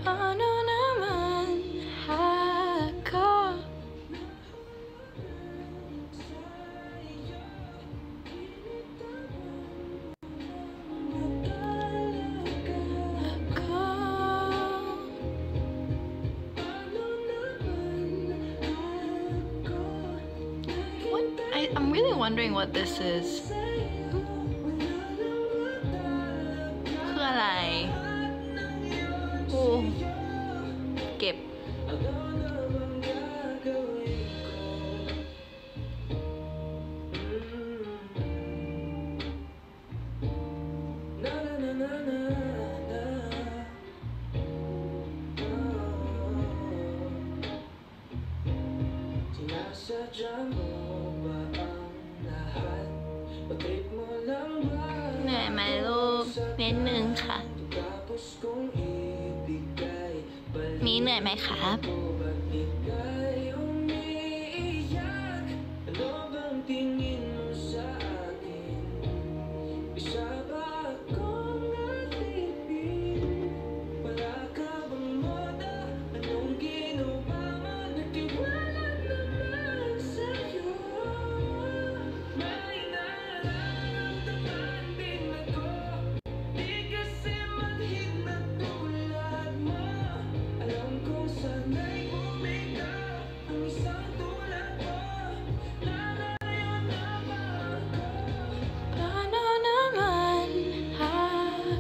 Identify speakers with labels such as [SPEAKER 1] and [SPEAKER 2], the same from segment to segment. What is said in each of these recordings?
[SPEAKER 1] Paano naman ako? I'm really wondering what this is. คืออะไร โอ้ เก็บ เหนื่อยไหมลูกนิดนึงค่ะ มีเหนื่อยไหมครับ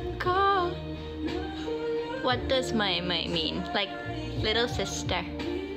[SPEAKER 1] What does my mean? Like little sister.